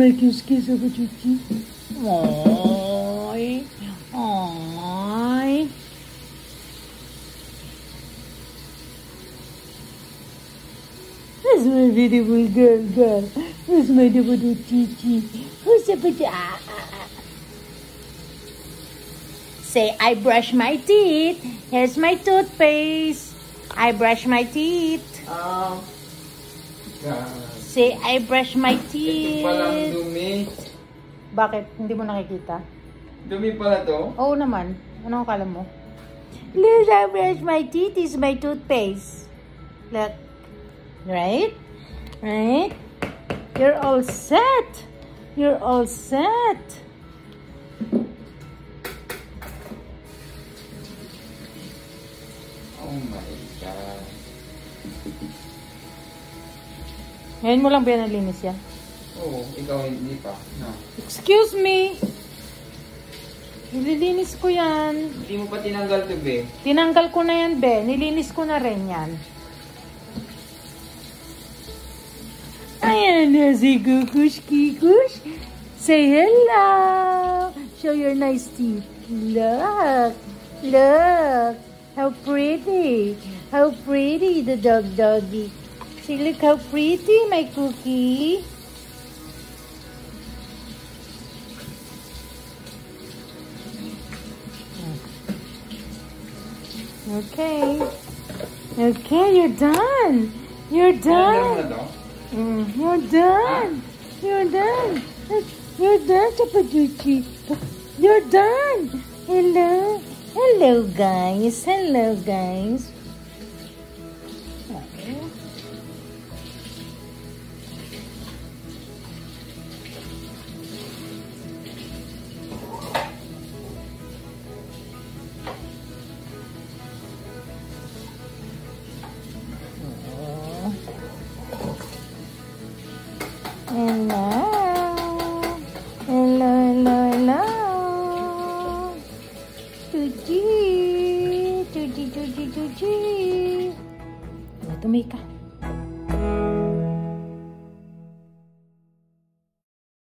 May kiss-kiss ako, Chuchi. Ay. Ay. Where's my beautiful girl? Where's my beautiful Chichi? Who's the pretty? Say, I brush my teeth. Here's my toothpaste. I brush my teeth. Say, I brush my teeth. Ito palang dumi. Bakit? Hindi mo nakikita? Dumi pala to? Oo naman. Ano akala mo? Look, I brush my teeth. Is my toothpaste. Look. Right? Right? You're all set. You're all set. Oh my God. Ngayon mo lang ba nalinis yan? Oo, ikaw hindi pa. No. Excuse me! Nililinis ko yan. Hindi mo pa tinanggal to, be. Tinanggal ko na yan, be. Nilinis ko na rin yan. Ayan na si Kukush Kikush. Say hello. Show your nice teeth. Look. Look. How pretty. How pretty the doggy. See, look how pretty, my cookie. Okay. Okay, you're done. You're done. You're done. You're done. You're done, Chapaduchi. You're done. Hello. Hello, guys. Hello, guys. Hello. Hello, hello, hello. Tuji. Tuji, tuji, tuji. Tumika.